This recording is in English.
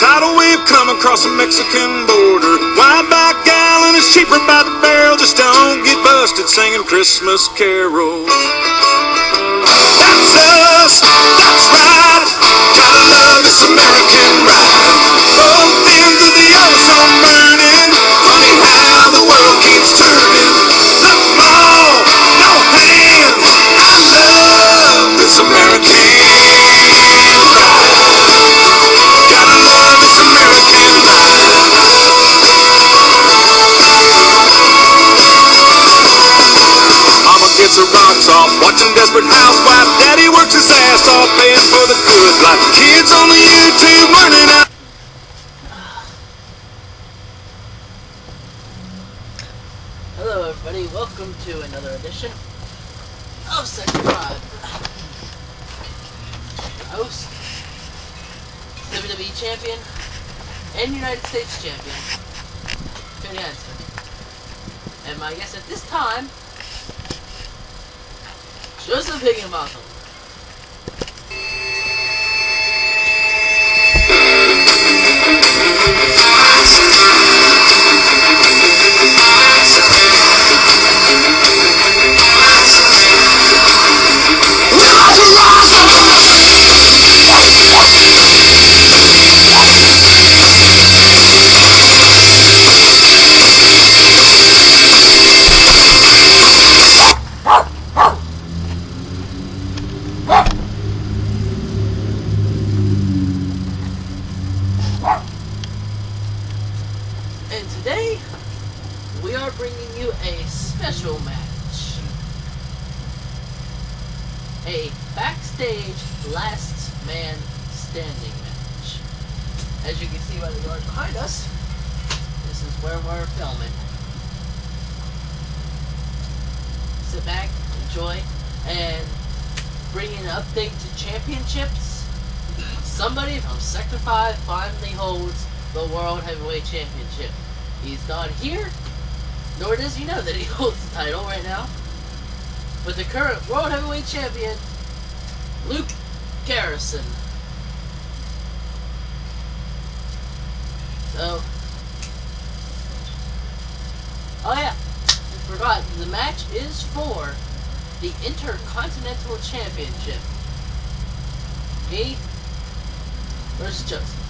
tidal wave come across the Mexican border. Why by gallon is cheaper by the barrel? Just don't get busted singing Christmas carols. That's us, that's right. Gotta love this American ride. Both ends of the ozone burning. Funny how the world keeps turning. Look, Mom, no hands. I love this American ride. Gotta love this American ride. Mama gets her rocks off, watching Desperate Housewives. Daddy works his ass off, paying for the good life. Kids on the YouTube learning how. Hello everybody, welcome to another edition of Second Pride. Host, WWE Champion, and United States Champion, Cody Hansen. And my guest at this time, Joseph Higginbotham. And today, we are bringing you a special match. A backstage last man standing match. As you can see by the yard behind us, this is where we're filming. Sit back, enjoy, and bring in an update to championships. Somebody from Sector 5 finally holds the World Heavyweight Championship. He's not here, nor does he know that he holds the title right now. But the current World Heavyweight Champion, Luke Garrison. So, oh yeah, I forgot, the match is for the Intercontinental Championship. Me versus Joseph.